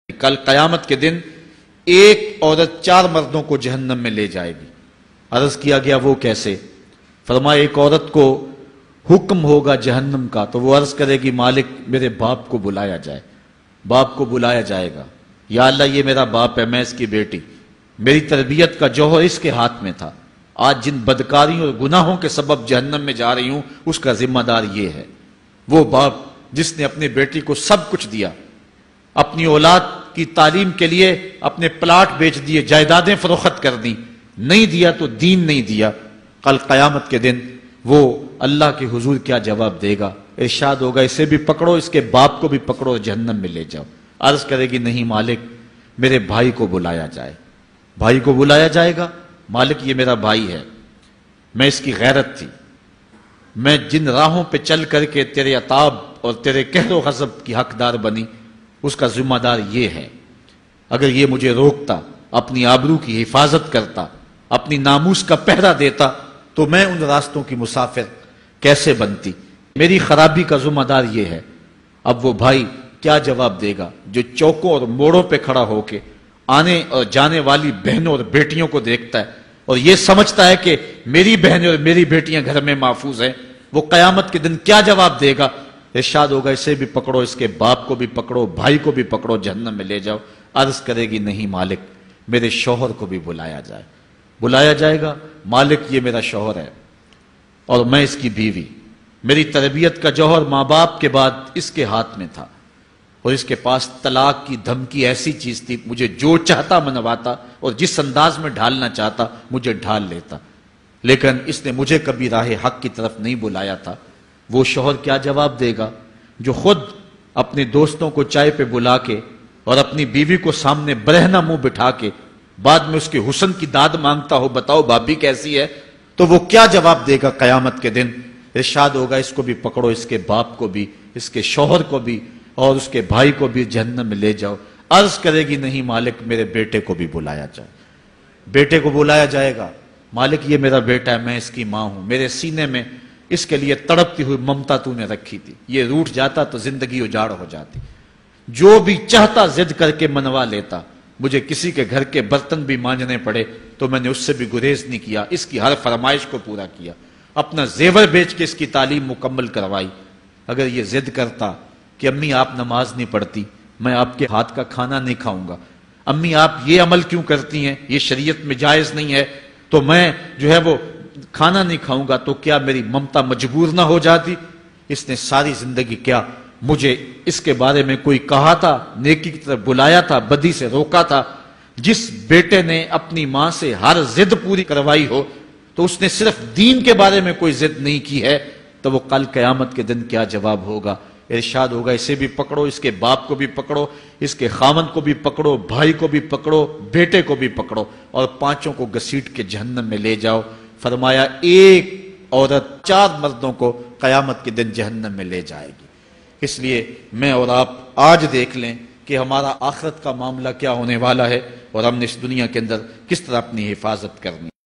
کل قیامت کے دن ایک عورت 4 مردوں کو جہنم میں لے جائے گی۔ عرض کیا گیا وہ کیسے؟ فرمایا ایک عورت کو حکم ہوگا جہنم کا تو وہ عرض کرے گی مالک میرے باپ کو بلایا جائے۔ باپ کو بلایا جائے گا، یا اللہ یہ میرا باپ ہے، میں اس کی بیٹی، میری تربیت کا جوہر اس کے ہاتھ میں تھا، آج جن بدکاریوں اور گناہوں کے سبب جہنم میں جا رہی ہوں اس کا ذمہ دار یہ ہے۔ وہ باپ جس نے اپنی بیٹی کو سب کچھ دیا، اپنی اولاد کی تعلیم کے لیے اپنے پلاٹ بیچ دیے، جائیدادیں فروخت کر دی، نہیں دیا تو دین نہیں دیا، کل قیامت کے دن وہ اللہ کے حضور کیا جواب دے گا؟ ارشاد ہوگا اسے بھی پکڑو، اس کے باپ کو بھی پکڑو اور جہنم میں لے جاؤ۔ عرض کرے گی نہیں مالک میرے بھائی کو بلایا جائے۔ بھائی کو بلایا جائے گا، مالک یہ میرا بھائی ہے، میں اس کی غیرت تھی، میں جن راہوں پہ چل کر کے تیرے عتاب اور تیرے قہر و غضب کی حقدار بنی اس کا ذمہ دار یہ ہے، اگر یہ مجھے روکتا، اپنی آبرو کی حفاظت کرتا، اپنی ناموس کا پہرا دیتا تو میں ان راستوں کی مسافر کیسے بنتی؟ میری خرابی کا ذمہ دار یہ ہے۔ اب وہ بھائی کیا جواب دے گا جو چوکوں اور موڑوں پہ کھڑا ہو کے آنے اور جانے والی بہنوں اور بیٹیوں کو دیکھتا ہے اور یہ سمجھتا ہے کہ میری بہنیں اور میری بیٹیاں گھر میں محفوظ ہیں؟ وہ قیامت کے دن کیا جواب دے گا؟ ارشاد ہوگا اسے بھی پکڑو، اس کے باپ کو بھی پکڑو، بھائی کو بھی پکڑو، جہنم میں لے جاؤ۔ عرض کرے گی نہیں مالک میرے شوہر کو بھی بلایا جائے۔ بلایا جائے گا، مالک یہ میرا شوہر ہے اور میں اس کی بیوی، میری تربیت کا جوہر ماں باپ کے بعد اس کے ہاتھ میں تھا اور اس کے پاس طلاق کی دھمکی ایسی چیز تھی، مجھے جو چاہتا منواتا اور جس انداز میں ڈھالنا چاہتا مجھے ڈھال لیتا، لیکن اس نے مجھے کبھی راہ حق کی طرف نہیں بلایا تھا۔ وہ شوہر کیا جواب دے گا جو خود اپنے دوستوں کو چائے پہ بلا کے اور اپنی بیوی کو سامنے برہنہ منہ بٹھا کے بعد میں اس کے حسن کی داد مانگتا ہو، بتاؤ بھابی کیسی ہے؟ تو وہ کیا جواب دے گا قیامت کے دن؟ ارشاد ہوگا اس کو بھی پکڑو، اس کے باپ کو بھی، اس کے شوہر کو بھی اور اس کے بھائی کو بھی جہنم میں لے جاؤ۔ عرض کرے گی نہیں مالک میرے بیٹے کو بھی بلایا جائے۔ بیٹے کو بلایا جائے گا، مالک یہ میرا بیٹا ہے، میں اس کی ماں ہوں، میرے سینے میں اس کے لیے تڑپتی ہوئی ممتا تو نے رکھی تھی، یہ روٹھ جاتا تو زندگی اجاڑ ہو جاتی، جو بھی چاہتا ضد کر کے منوا لیتا، مجھے کسی کے گھر کے برتن بھی مانجنے پڑے تو میں نے اس سے بھی گریز نہیں کیا، اس کی ہر فرمائش کو پورا کیا، اپنا زیور بیچ کے اس کی تعلیم مکمل کروائی۔ اگر یہ ضد کرتا کہ امی آپ نماز نہیں پڑھتی، میں آپ کے ہاتھ کا کھانا نہیں کھاؤں گا، امی آپ یہ عمل کیوں کرتی ہیں، یہ شریعت میں جائز نہیں ہے، تو میں جو ہے وہ کھانا نہیں کھاؤں گا، تو کیا میری ممتا مجبور نہ ہو جاتی؟ اس نے ساری زندگی کیا مجھے اس کے بارے میں کوئی کہا تھا، نیکی کی طرف بلایا تھا، بدی سے روکا تھا؟ جس بیٹے نے اپنی ماں سے ہر ضد پوری کروائی ہو تو اس نے صرف دین کے بارے میں کوئی ضد نہیں کی ہے، تو وہ کل قیامت کے دن کیا جواب ہوگا؟ ارشاد ہوگا اسے بھی پکڑو، اس کے باپ کو بھی پکڑو، اس کے خاوند کو بھی پکڑو، بھائی کو بھی پکڑو، بیٹے کو بھی پکڑو اور 5 کو گھسیٹ کے جہنم میں لے جاؤ۔ فرمایا ایک عورت 4 مردوں کو قیامت کے دن جہنم میں لے جائے گی۔ اس لیے میں اور آپ آج دیکھ لیں کہ ہمارا آخرت کا معاملہ کیا ہونے والا ہے اور ہم نے اس دنیا کے اندر کس طرح اپنی حفاظت کرنی۔